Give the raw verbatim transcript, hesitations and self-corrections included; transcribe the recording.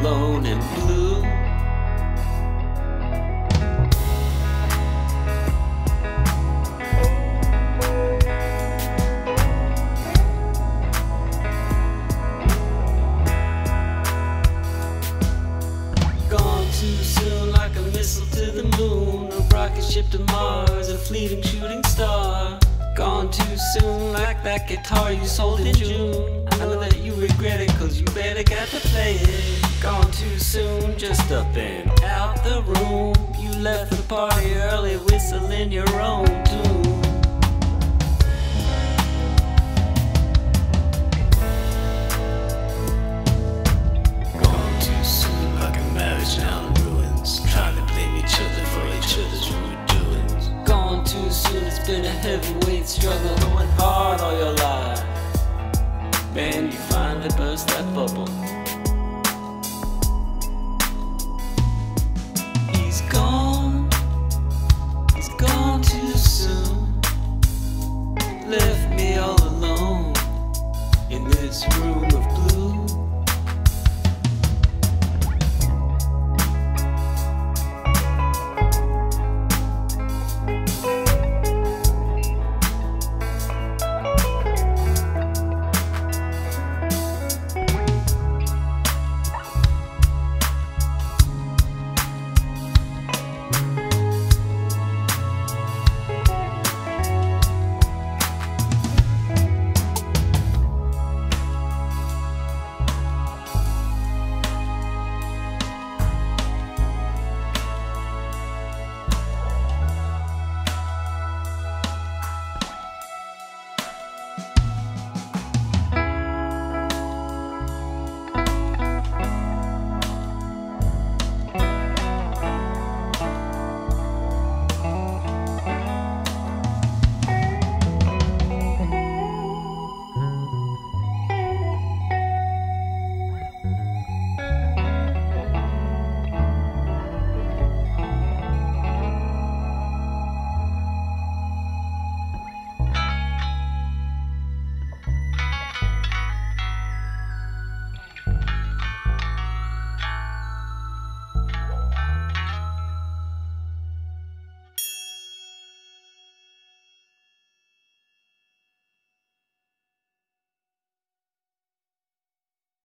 alone and blue. Gone too soon like a missile to the moon, a rocket ship to Mars, a fleeting shooting star. Gone too soon like that guitar you sold in June. I know that you regret it cause you better got to play it. Gone too soon, just up and out the room. You left the party early whistling your own tune. Gone too soon like a marriage now in ruins, trying to blame each other for each other's rude doings. Gone too soon, it's been a heavyweight struggle, going hard all your life. Man, you finally burst that bubble.